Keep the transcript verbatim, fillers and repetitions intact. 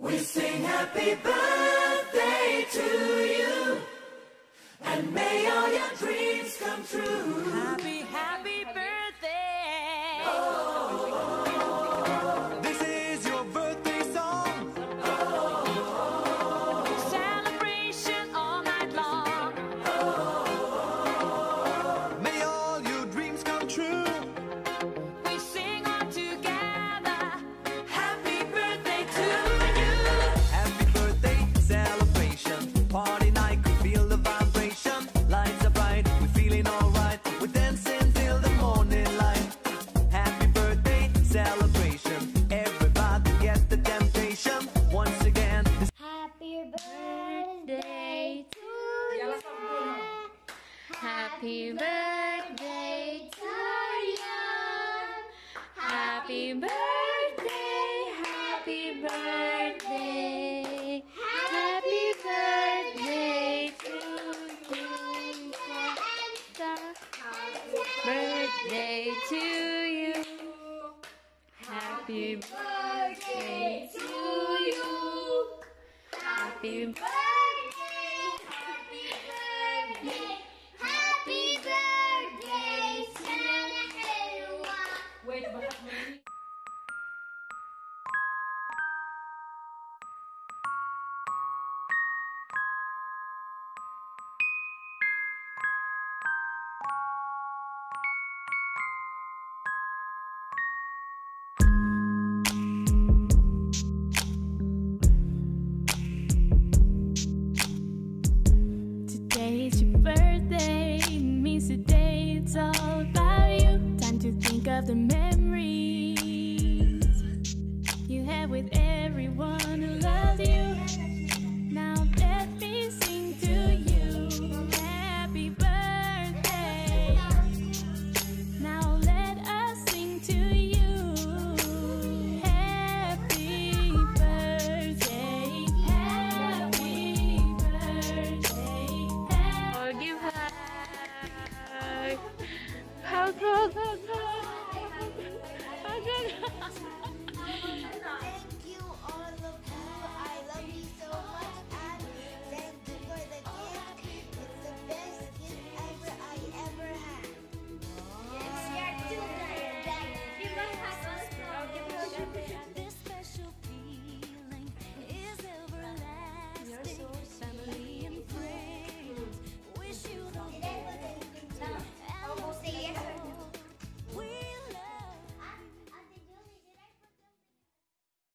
We sing happy birthday to you, and may all your dreams come true. Happy, happy birthday. Oh, oh, oh. This is your birthday song. Oh, oh, oh. Celebration all night long. Oh, oh, oh. May all your dreams come true. We sing all together. Happy birthday to you. Happy birthday celebration. Party night, could feel the vibration. Lights are bright, we're feeling alright. We're dancing till the morning light. Happy birthday celebration. Everybody get the temptation. Once again, this Happy birthday to you. Happy birthday to you. Happy birthday, happy birthday. Happy birthday to you. Birthday to you. Happy birthday to you. Happy birthday, happy birthday, happy birthday to you. Wait, but Today's your birthday, it means today it's all about you. Time to think of the